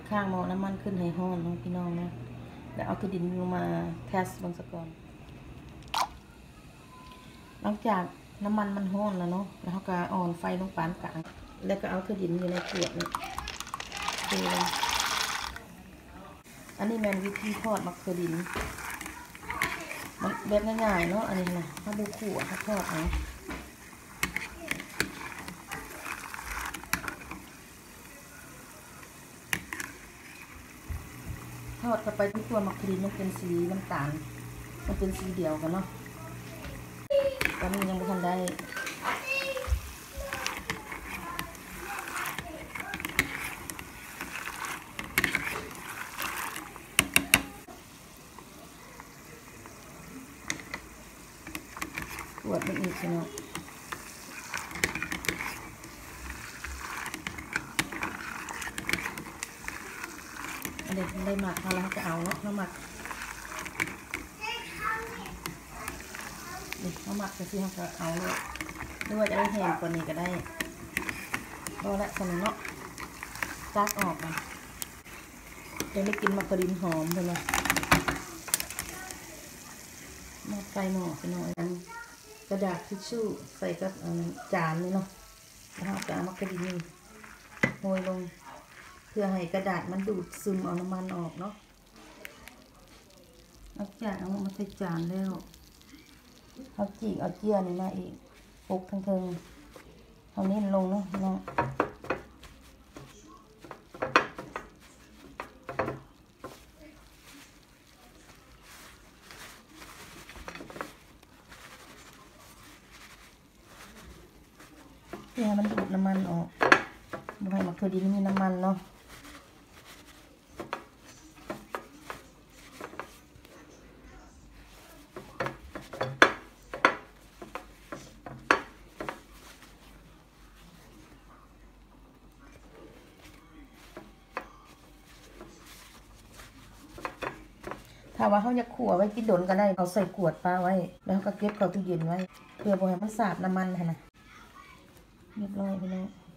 ข้างหม้อน้ำมันขึ้นให้ร้อนน้องพี่น้องนะแล้วเอาถั่วดินลงมาแทสลงสักก่อนหลังจากน้ำมันร้อนแล้วเนาะแล้วเขาก็อ่อนไฟลงปานกลางแล้วก็เอาถั่วดินอยู่ในขวดนี่เทลงอันนี้แมนวิธีทอดมักถั่วดินมันแบบง่ายๆเนาะอันนี้นะถ้าบุขู่ถ้าทอดเอาทอดเข้าไปที่ตัวมักถั่วดินมันเป็นสีน้ำตาลมันเป็นสีเดียวกันเนาะตอนนี้ยังไม่ทันได้ขวดมันอีกใช่ไหมอันนี้ได้หมักเขาแล้วจะเอาเนาะเขาหมักนี่เขาหมักจะซื้อเขาจะเอาเลยหรือว่าจะได้แห้งกว่านี้ก็ได้พอละสนุกเนาะซักออกมาจะไม่กินมักกะดินหอมใช่ไหมหม้อไฟหม้อไปหน่อยกระดาษทิชชู่ใส่กับจานนี่เนาะแล้วก็เอามักกะดินโรยลงเพื่อให้กระดาษมันดูดซึมเอาน้ำมันออกเนาะเอาจานเอามาใส่จานแล้วเอาจีกเอาเจียนี่มาอีกปกทั้งเทิงเอาเน้นลงเนาะน้องเพื่อให้มันดูดน้ำมันออกบ่ให้มักถั่วดินมีน้ำมันเนาะถ้าว่าเขาอยากขั่วไว้กินโดนก็ได้เอาใส่ขวดปลาไว้แล้วก็เก็บเข้าตู้เย็นไว้เพื่อบ่ให้มันสาบน้ำมันนะเรียบร้อยไปแล้ว